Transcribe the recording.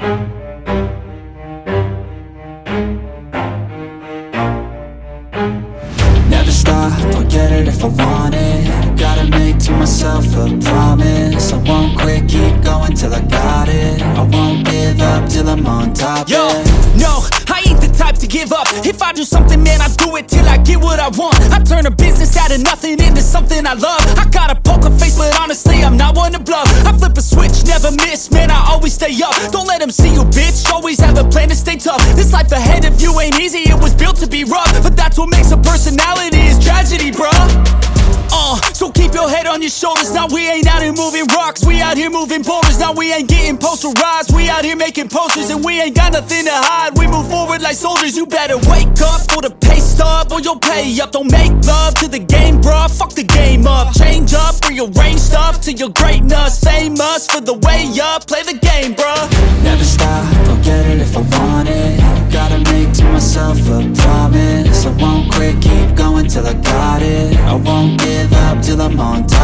Never stop, I'll get it if I want it. Gotta make to myself a promise. I won't quit, keep going till I got it. I won't give up till I'm on top. Yo, no, I ain't the type to give up. If I do something, man, I do it till I get what I want. I turn a business out of nothing into something I love. I got a poker face, but honestly, I'm not one to bluff. I flip a switch, never miss, man, I always stay up. Don't let them see you, bitch, always have a plan to stay tough. This life ahead of you ain't easy, it was built to be rough. But that's what makes a personality, is tragedy, bruh. So keep your head on your shoulders. Now we ain't out here moving rocks, we out here moving boulders. Now we ain't getting posterized, we out here making posters. And we ain't got nothing to hide, we move forward like soldiers. You better wake up for the pay stub, or you'll pay up. Don't make love to the game, bruh, fuck the game up. Change up, rearrange stuff to your greatness. Famous for the way up, play the game, bruh. Never stop, I'll get it if I want it. Gotta make to myself a promise. I won't quit, keep going till I got it. I won't give up till I'm on top.